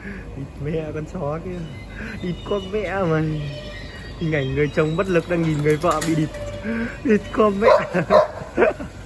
Địt mẹ con chó kia. Địt con mẹ mày. Hình ảnh người chồng bất lực đang nhìn người vợ bị địt. Địt con mẹ.